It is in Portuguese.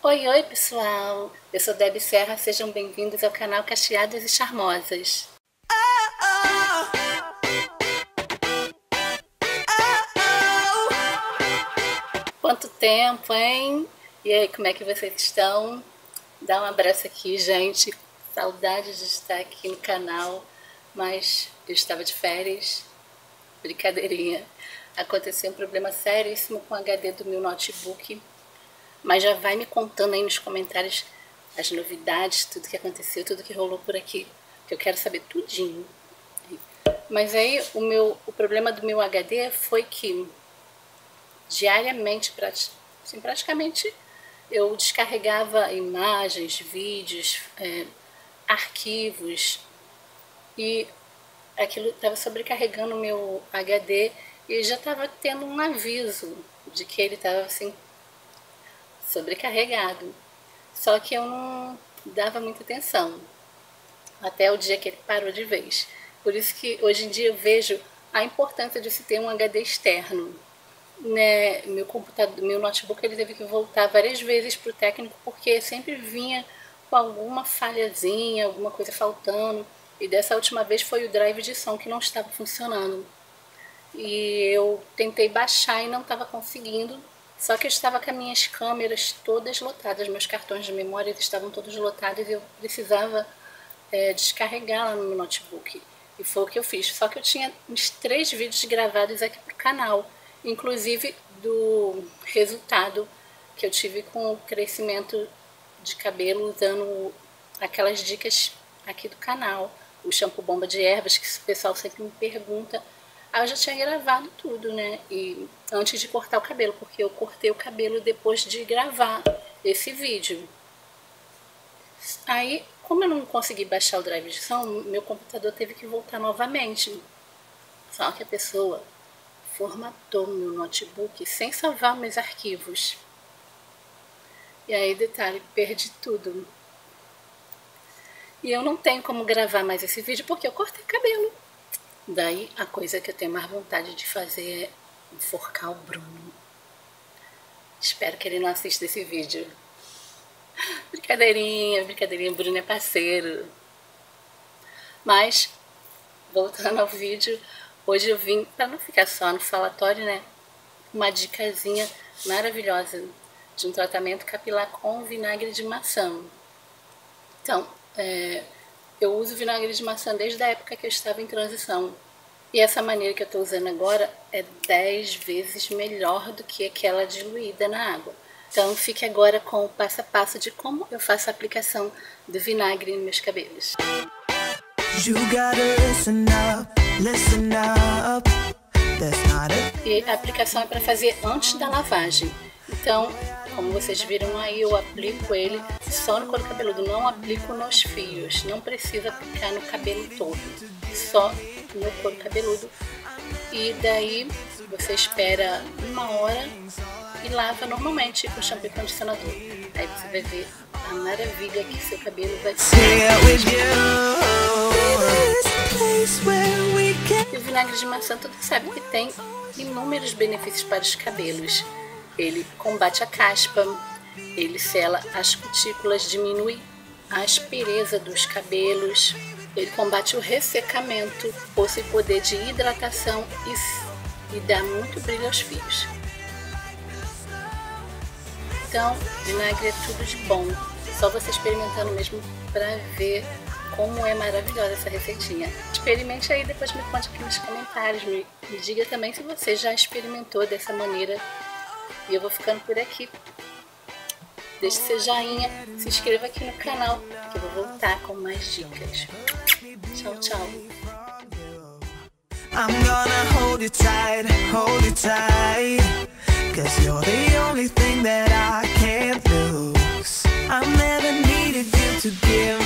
Oi, oi pessoal, eu sou Debbie Serra, sejam bem-vindos ao canal Cacheadas e Charmosas. Quanto tempo, hein? E aí, como é que vocês estão? Dá um abraço aqui, gente, saudade de estar aqui no canal, mas eu estava de férias, brincadeirinha. Aconteceu um problema seríssimo com o HD do meu notebook. Mas já vai me contando aí nos comentários as novidades, tudo que aconteceu, tudo que rolou por aqui, que eu quero saber tudinho. Mas aí o problema do meu HD foi que diariamente, praticamente, eu descarregava imagens, vídeos, arquivos, e aquilo estava sobrecarregando o meu HD e já estava tendo um aviso de que ele estava assim sobrecarregado. Só que eu não dava muita atenção até o dia que ele parou de vez. Por isso que hoje em dia eu vejo a importância de se ter um HD externo, né? Meu notebook, ele teve que voltar várias vezes para o técnico porque sempre vinha com alguma falhazinha, alguma coisa faltando. E dessa última vez foi o drive de som que não estava funcionando. E eu tentei baixar e não estava conseguindo. Só que eu estava com as minhas câmeras todas lotadas, meus cartões de memória estavam todos lotados e eu precisava descarregar lá no meu notebook. E foi o que eu fiz. Só que eu tinha uns 3 vídeos gravados aqui pro canal, inclusive do resultado que eu tive com o crescimento de cabelo usando aquelas dicas aqui do canal, o shampoo bomba de ervas, que o pessoal sempre me pergunta. Aí eu já tinha gravado tudo, né? E antes de cortar o cabelo, porque eu cortei o cabelo depois de gravar esse vídeo. Aí, como eu não consegui baixar o drive de som, meu computador teve que voltar novamente. Só que a pessoa formatou meu notebook sem salvar meus arquivos. E aí, detalhe, perdi tudo. E eu não tenho como gravar mais esse vídeo porque eu cortei o cabelo. Daí, a coisa que eu tenho mais vontade de fazer é enforcar o Bruno. Espero que ele não assista esse vídeo. Brincadeirinha, brincadeirinha, o Bruno é parceiro. Mas, voltando ao vídeo, hoje eu vim, para não ficar só no falatório, né? Uma dicasinha maravilhosa de um tratamento capilar com vinagre de maçã. Então, eu uso vinagre de maçã desde a época que eu estava em transição. E essa maneira que eu estou usando agora é 10 vezes melhor do que aquela diluída na água. Então fique agora com o passo a passo de como eu faço a aplicação do vinagre nos meus cabelos. E a aplicação é para fazer antes da lavagem. Então, como vocês viram aí, eu aplico ele só no couro cabeludo, não aplico nos fios, não precisa aplicar no cabelo todo, só no couro cabeludo. E daí você espera 1 hora e lava normalmente com shampoo e condicionador. Aí você vai ver a maravilha que seu cabelo vai ser. E o vinagre de maçã, todo sabe que tem inúmeros benefícios para os cabelos. Ele combate a caspa, ele sela as cutículas, diminui a aspereza dos cabelos, ele combate o ressecamento, possui poder de hidratação e dá muito brilho aos fios. Então, vinagre é tudo de bom, só você experimentando mesmo para ver como é maravilhosa essa receitinha. Experimente aí, depois me conte aqui nos comentários, me diga também se você já experimentou dessa maneira. E eu vou ficando por aqui. Deixe seu joinha, se inscreva aqui no canal, que eu vou voltar com mais dicas. Tchau, tchau. I'm gonna hold you tight, 'cause you're the only thing that I can't lose. I never needed you to give